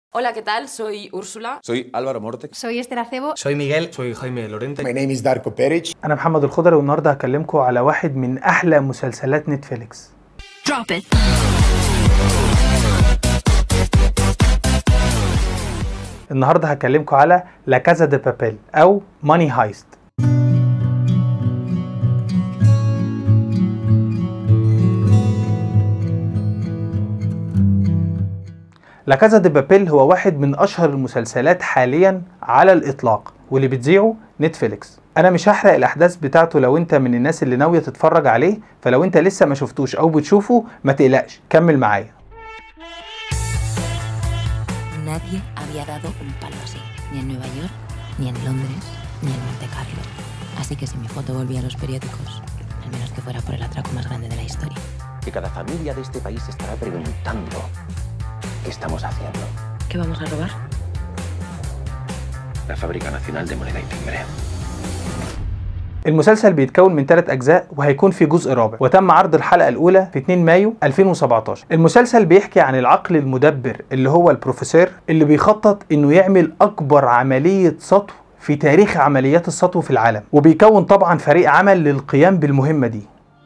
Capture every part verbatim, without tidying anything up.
Hola, ¿qué tal? Soy Úrsula. Soy Álvaro Morte. Soy Esther Acebo. Soy Miguel. Soy Jaime Lorente. My name is Darko Peric. أنا محمد الخضر والنهارده هكلمكم على واحد من أحلى مسلسلات نتفليكس. Drop it. النهارده هكلمكم على لا كازا دي بابيل أو ماني هايست. لا كازا دي بابيل هو واحد من اشهر المسلسلات حاليا على الاطلاق واللي بتذيعه نتفليكس. انا مش هحرق الاحداث بتاعته لو انت من الناس اللي ناويه تتفرج عليه، فلو انت لسه ما شفتوش او بتشوفه ما تقلقش، كمل معايا. Nadie había dado un palo así, ni en Nueva York, ni en Londres, ni en Monte Carlo. Así que si mi foto volvía a los periódicos, al menos que fuera por el atraco más grande de la historia. Que cada familia de este país estará preguntando ¿qué estamos haciendo? ¿Qué vamos a robar? La Fábrica Nacional de Moneda y Timbre. المسلسل بيتكون من ثلاث أجزاء وهيكون في جزء رابع، وتم عرض الحلقة الأولى في اتنين مايو ألفين وسبعتاشر. المسلسل بيحكي عن العقل المدبر اللي هو البروفيسور اللي بيخطط إنه يعمل أكبر عملية سطو في تاريخ عمليات السطو في العالم، وبيكون طبعا فريق عمل للقيام بالمهمة دي.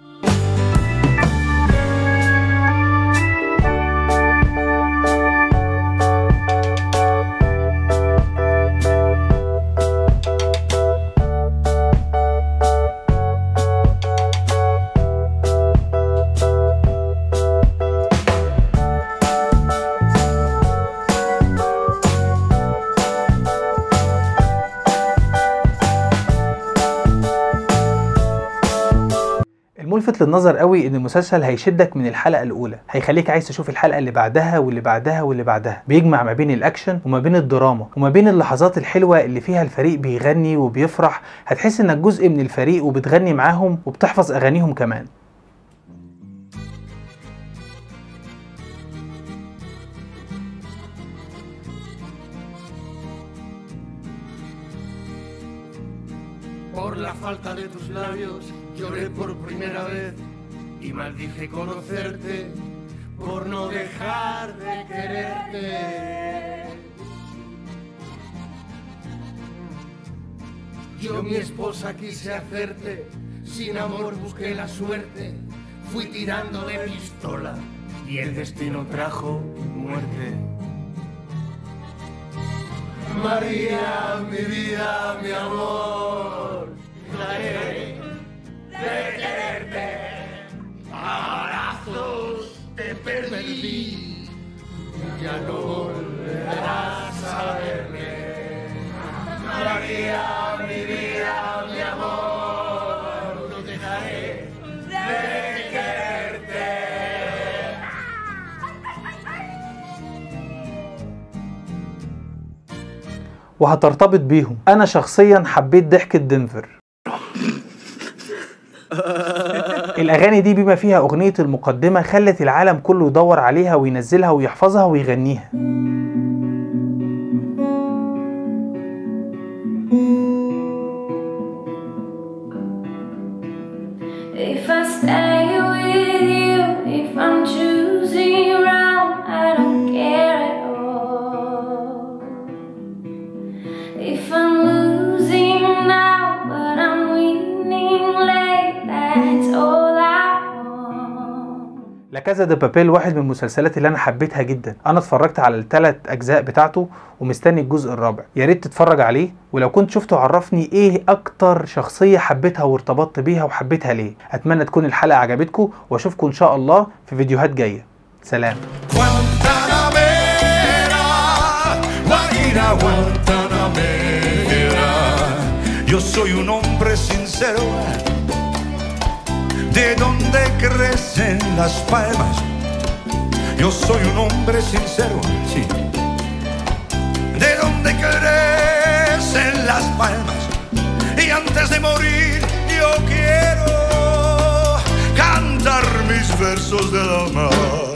الملفت للنظر قوي ان المسلسل هيشدك من الحلقه الاولى، هيخليك عايز تشوف الحلقه اللي بعدها واللي بعدها واللي بعدها. بيجمع ما بين الاكشن وما بين الدراما وما بين اللحظات الحلوه اللي فيها الفريق بيغني وبيفرح، هتحس انك جزء من الفريق وبتغني معاهم وبتحفظ اغانيهم كمان. Por la falta de tus labios lloré por primera vez y maldije conocerte por no dejar de quererte. Yo mi esposa quise hacerte, sin amor busqué la suerte, fui tirando de pistola y el destino trajo muerte. María, mi vida, mi amor, dejaré de quererte. Abrazos te perdí, ya no volverás a verme. María, mi vida, mi amor, no dejaré de quererte. وهترتبط بيهم. انا شخصيا حبيت ضحكة دنفر. الاغاني دي بما فيها اغنية المقدمة خلت العالم كله يدور عليها وينزلها ويحفظها ويغنيها. If I stay with you, if I'm choosing wrong, I don't care at all. If I'm losing now, but I'm winning late, that's all I want. لا كازا دي بابيل واحد من المسلسلات اللي انا حبيتها جدا. انا اتفرجت على الثلاث اجزاء بتاعته ومستني الجزء الرابع. يا ريت تتفرج عليه، ولو كنت شفته عرفني ايه اكتر شخصية حبيتها وارتبطت بيها وحبيتها ليه. اتمنى تكون الحلقة عجبتكم واشوفكم ان شاء الله في فيديوهات جاية. سلام. Yo soy un hombre sincero, de donde crecen las palmas. Yo soy un hombre sincero, sí, de donde crecen las palmas. Y antes de morir yo quiero cantar mis versos del amor.